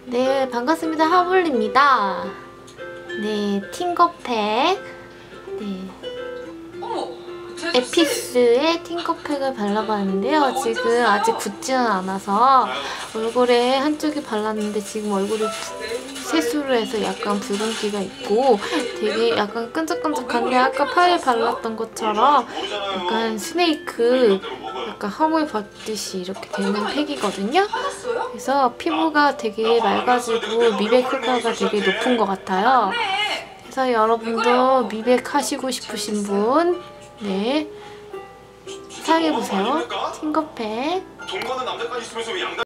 네, 반갑습니다. 하블리입니다. 네, 팅거팩. 네. 에픽스의 팅거팩을 발라봤는데요. 지금 아직 굳지는 않아서 얼굴에 한쪽에 발랐는데 지금 얼굴이 세수를 해서 약간 붉은기가 있고 되게 약간 끈적끈적한데 아까 팔에 발랐던 것처럼 약간 스네이크 약간 허물 벗듯이 이렇게 되는 팩이거든요. 그래서 피부가 되게 맑아지고 미백 효과가 되게 높은 것 같아요. 그래서 여러분도 미백 하시고 싶으신 분 네, 사용해보세요. 팅거팩.